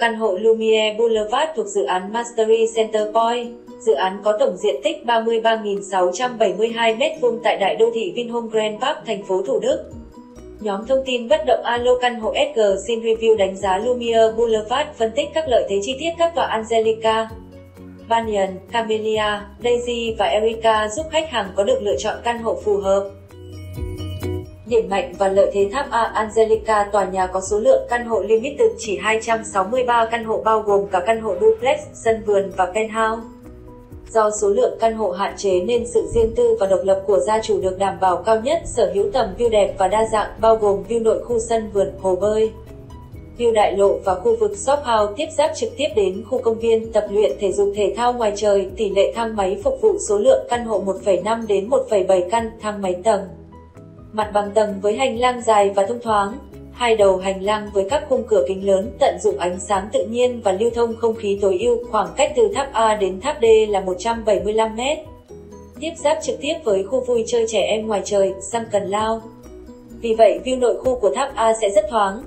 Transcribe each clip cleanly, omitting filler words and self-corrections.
căn hộ Lumiere Boulevard thuộc dự án Mastery Center Point. Dự án có tổng diện tích 33.672 m² tại đại đô thị Vinhome Grand Park, thành phố Thủ Đức. Nhóm thông tin bất động Alo căn hộ SG xin review đánh giá Lumiere Boulevard, phân tích các lợi thế chi tiết các tòa Angelica, Banyan, Camellia, Daisy và Erica giúp khách hàng có được lựa chọn căn hộ phù hợp. Điểm mạnh và lợi thế tháp A Angelica. Tòa nhà có số lượng căn hộ limited chỉ 263 căn hộ bao gồm cả căn hộ duplex, sân vườn và penthouse. Do số lượng căn hộ hạn chế nên sự riêng tư và độc lập của gia chủ được đảm bảo cao nhất, sở hữu tầm view đẹp và đa dạng bao gồm view nội khu sân vườn, hồ bơi, view đại lộ và khu vực shop house tiếp giáp trực tiếp đến khu công viên, tập luyện thể dục thể thao ngoài trời. Tỷ lệ thang máy phục vụ số lượng căn hộ 1,5 đến 1,7 căn, thang máy tầng. Mặt bằng tầng với hành lang dài và thông thoáng. Hai đầu hành lang với các khung cửa kính lớn, tận dụng ánh sáng tự nhiên và lưu thông không khí tối ưu. Khoảng cách từ tháp A đến tháp D là 175 m. Tiếp giáp trực tiếp với khu vui chơi trẻ em ngoài trời, Sunken Lounge. Vì vậy, view nội khu của tháp A sẽ rất thoáng.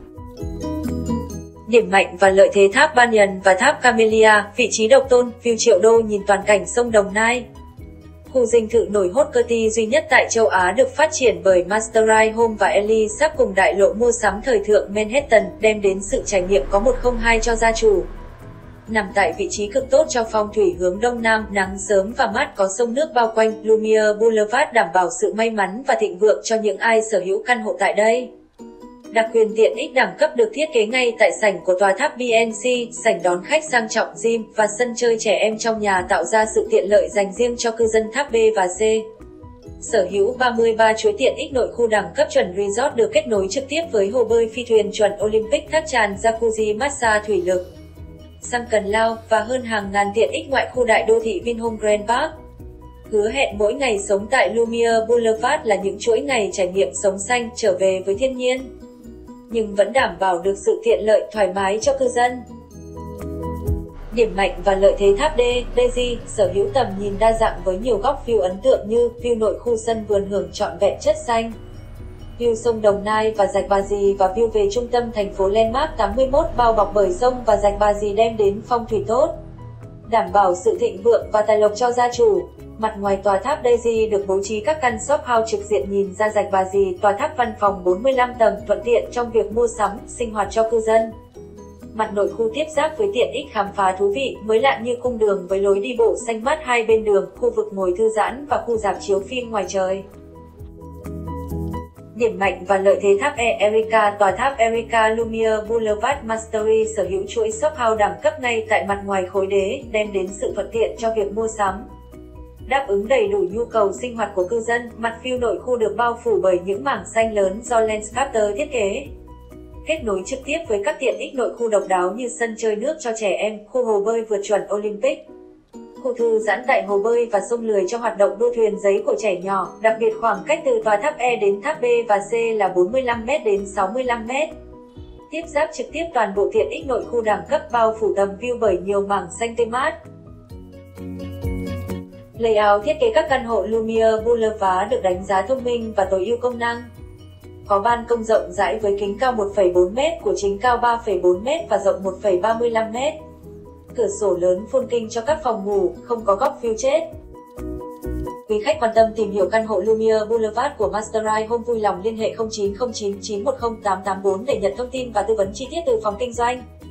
Điểm mạnh và lợi thế tháp Banyan và tháp Camellia. Vị trí độc tôn, view triệu đô nhìn toàn cảnh sông Đồng Nai. Khu dinh thự nổi hot Curtis duy nhất tại châu Á được phát triển bởi Mastery Home và Ellie sắp cùng đại lộ mua sắm thời thượng Manhattan, đem đến sự trải nghiệm có 102 cho gia chủ. Nằm tại vị trí cực tốt cho phong thủy hướng Đông Nam, nắng sớm và mát, có sông nước bao quanh, Lumiere Boulevard đảm bảo sự may mắn và thịnh vượng cho những ai sở hữu căn hộ tại đây. Đặc quyền tiện ích đẳng cấp được thiết kế ngay tại sảnh của tòa tháp BNC, sảnh đón khách sang trọng, gym và sân chơi trẻ em trong nhà tạo ra sự tiện lợi dành riêng cho cư dân tháp B và C. Sở hữu 33 chuỗi tiện ích nội khu đẳng cấp chuẩn resort được kết nối trực tiếp với hồ bơi phi thuyền chuẩn Olympic, thác tràn, jacuzzi, massage thủy lực, Sunken Lounge và hơn hàng ngàn tiện ích ngoại khu đại đô thị Vinhome Grand Park. Hứa hẹn mỗi ngày sống tại Lumiere Boulevard là những chuỗi ngày trải nghiệm sống xanh, trở về với thiên nhiên, nhưng vẫn đảm bảo được sự tiện lợi, thoải mái cho cư dân. Điểm mạnh và lợi thế tháp D, Daisy, sở hữu tầm nhìn đa dạng với nhiều góc view ấn tượng như view nội khu sân vườn hưởng trọn vẹn chất xanh, view sông Đồng Nai và rạch Bà Dì và view về trung tâm thành phố Landmark 81 bao bọc bởi sông và rạch Bà Dì đem đến phong thủy tốt, đảm bảo sự thịnh vượng và tài lộc cho gia chủ. Mặt ngoài tòa tháp Daisy được bố trí các căn shop house trực diện nhìn ra rạch Bà Dì, tòa tháp văn phòng 45 tầng thuận tiện trong việc mua sắm, sinh hoạt cho cư dân. Mặt nội khu tiếp giáp với tiện ích khám phá thú vị, mới lạ như cung đường với lối đi bộ xanh mát hai bên đường, khu vực ngồi thư giãn và khu rạp chiếu phim ngoài trời. Điểm mạnh và lợi thế tháp Erica. Tòa tháp Erica Lumiere Boulevard Mastery sở hữu chuỗi shop house đẳng cấp ngay tại mặt ngoài khối đế, đem đến sự thuận tiện cho việc mua sắm, đáp ứng đầy đủ nhu cầu sinh hoạt của cư dân. Mặt view nội khu được bao phủ bởi những mảng xanh lớn do Landscaper thiết kế, kết nối trực tiếp với các tiện ích nội khu độc đáo như sân chơi nước cho trẻ em, khu hồ bơi vượt chuẩn Olympic, khu thư giãn tại hồ bơi và sông lười cho hoạt động đua thuyền giấy của trẻ nhỏ. Đặc biệt khoảng cách từ tòa tháp E đến tháp B và C là 45 m đến 65 m. Tiếp giáp trực tiếp toàn bộ tiện ích nội khu đẳng cấp bao phủ tầm view bởi nhiều mảng xanh tươi mát. Layout thiết kế các căn hộ Lumiere Boulevard được đánh giá thông minh và tối ưu công năng. Có ban công rộng rãi với kính cao 1,4 m, của chính cao 3,4 m và rộng 1,35 m. Cửa sổ lớn phun kinh cho các phòng ngủ, không có góc view chết. Quý khách quan tâm tìm hiểu căn hộ Lumiere Boulevard của Mastery Home vui lòng liên hệ 0909910884 để nhận thông tin và tư vấn chi tiết từ phòng kinh doanh.